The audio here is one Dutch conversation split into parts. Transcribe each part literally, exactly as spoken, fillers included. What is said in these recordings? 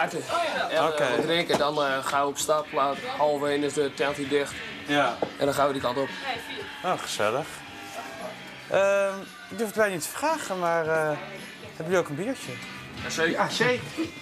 kaarten. En Oké. uh, drinken. Dan uh, gaan we op stap. Laat, half één is de tent hier dicht. Ja. En dan gaan we die kant op. Oh, gezellig. Uh, ik durf het bijna niet te vragen, maar uh, hebben jullie ook een biertje? Ja, zeker. Ja, zeker.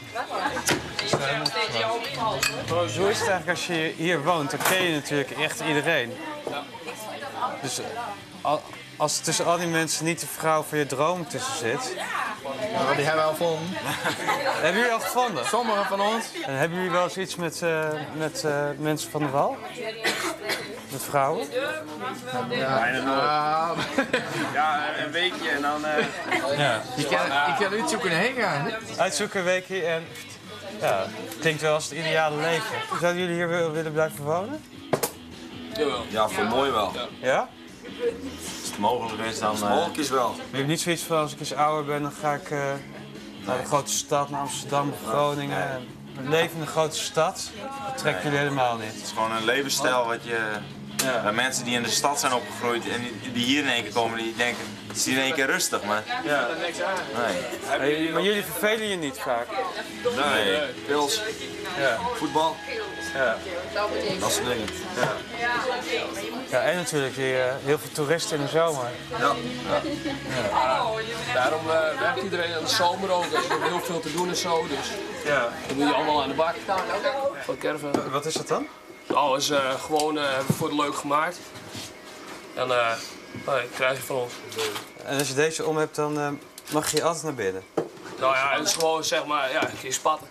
Hoe is het eigenlijk als je hier woont? Dan ken je natuurlijk echt iedereen. Dus als er tussen al die mensen niet de vrouw van je droom tussen zit... Ja, die hebben we al gevonden. Hebben jullie al gevonden? Sommigen van ons. En hebben jullie wel eens iets met, uh, met uh, mensen van de wal? Met vrouwen? Ja, bijna nooit. Ja, een weekje en dan... Uh... Ja. Je kan, je kan uitzoeken heen gaan. Uitzoeken een weekje en... Ja, klinkt wel als het ideale leven. Zouden jullie hier willen blijven wonen? Jawel. Ja, voor mooi wel. Ja? Als het mogelijk is, dan... Uh... mogelijk is wel. Je hebt niet zoiets van, als ik eens ouder ben, dan ga ik uh, naar de grote stad, naar Amsterdam of Groningen. Nee. Een leven in een grote stad, dat trekken jullie nee. helemaal niet. Het is gewoon een levensstijl wat je... Ja. Mensen die in de stad zijn opgegroeid en die hier in één keer komen, die denken, het is hier in één keer rustig, maar... Ja. Nee. Hey, maar jullie vervelen je niet vaak? Nee, pils, ja. voetbal, ja. dat soort dingen. Ja, ja en natuurlijk die, uh, heel veel toeristen in de zomer. Ja. Ja. Ja. Daarom uh, werkt iedereen in de zomer ook, er is heel veel te doen en zo, dus ja. Dan moet je allemaal aan de bak van caravan. Wat is dat dan? Oh, is uh, gewoon uh, voor de leuk gemaakt. En uh, nou, dat krijg je van ons. En als je deze om hebt, dan uh, mag je altijd naar binnen? Nou ja, het is gewoon zeg maar, ja, een keer spatten.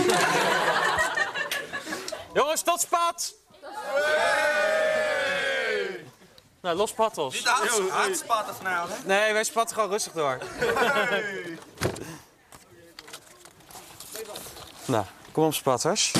Jongens, tot spat! Hey! Nou, los pattels. Niet hard spatten vanavond, hè? Nee, wij spatten gewoon rustig door. Hey! Nou, kom op, spatters.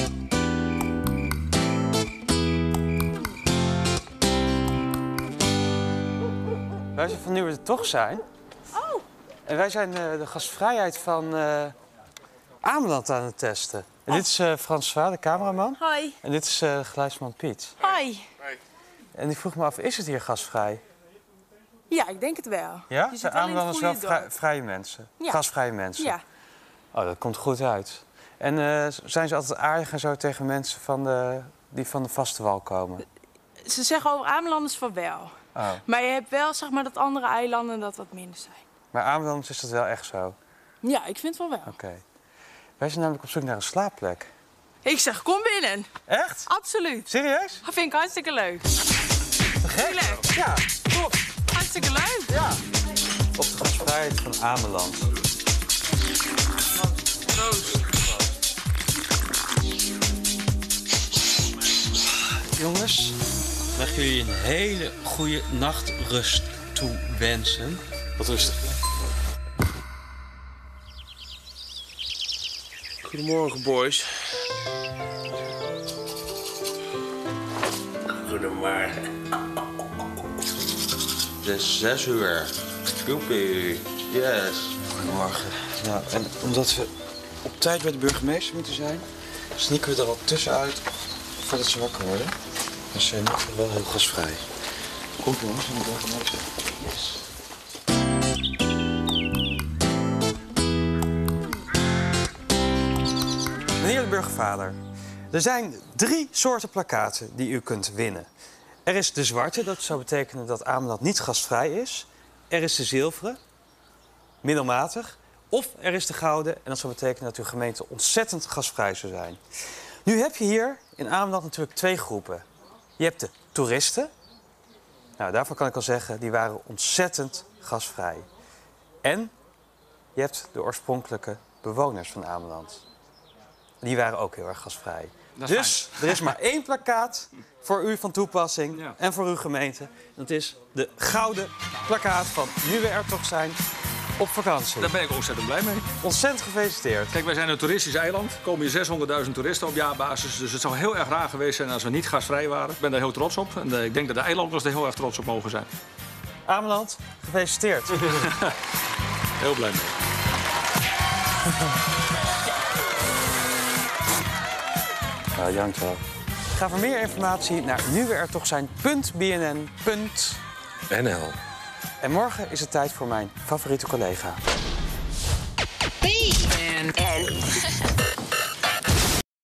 Wij zijn van Nu We Er Toch Zijn. Oh. En wij zijn uh, de gastvrijheid van uh, Ameland aan het testen. En oh. dit is uh, François, de cameraman. Hoi. En dit is uh, geluidsman Piet. Hoi. En ik vroeg me af, is het hier gasvrij? Ja, ik denk het wel. Ja? Je Zijn wel Amelanders wel vrij, vrije mensen? Ja. Gasvrije mensen? Ja. Oh, dat komt goed uit. En uh, zijn ze altijd aardig en zo tegen mensen van de, die van de vaste wal komen? Ze zeggen over Amelanders van wel. Oh. Maar je hebt wel zeg maar, dat andere eilanden dat wat minder zijn. Maar Amelanders is dat wel echt zo? Ja, ik vind het wel wel. Oké. Okay. Wij zijn namelijk op zoek naar een slaapplek. Ik zeg, kom binnen. Echt? Absoluut. Serieus? Dat vind ik hartstikke leuk. Te gek? Leuk. Ja, top. Hartstikke leuk. Ja. Op de gastvrijheid van Ameland. Proost. Jongens, mag ik jullie een hele goede nachtrust toewensen. Wat rustig. Goedemorgen, boys. Goedemorgen. Het is zes uur. Joepie. Yes. Goedemorgen. Nou, en omdat we op tijd bij de burgemeester moeten zijn, sneaken we er al tussenuit voordat ze wakker worden. Dus zijn uh, wel heel gasvrij. Komt jongens, van de burgemeester. Yes. Meneer de burgervader, er zijn drie soorten plakkaten die u kunt winnen. Er is de zwarte, dat zou betekenen dat Ameland niet gasvrij is. Er is de zilveren, middelmatig. Of er is de gouden, en dat zou betekenen dat uw gemeente ontzettend gasvrij zou zijn. Nu heb je hier in Ameland natuurlijk twee groepen. Je hebt de toeristen. Nou, daarvan kan ik al zeggen, die waren ontzettend gasvrij. En je hebt de oorspronkelijke bewoners van Ameland. Die waren ook heel erg gasvrij. Dus fijn. Er is maar één plakkaat voor u van toepassing ja. en voor uw gemeente. Dat is de gouden plakkaat van Nu We Er Toch Zijn op vakantie. Daar ben ik ontzettend blij mee. Ontzettend gefeliciteerd. Kijk, wij zijn een toeristisch eiland. Er komen hier zeshonderdduizend toeristen op jaarbasis. Dus het zou heel erg raar geweest zijn als we niet gasvrij waren. Ik ben daar heel trots op. En ik denk dat de eilanders er heel erg trots op mogen zijn. Ameland, gefeliciteerd. Heel blij mee. Nou, jankt wel. Ga voor meer informatie naar nu we er toch zijn punt b n n punt n l. En morgen is het tijd voor mijn favoriete collega. B N N.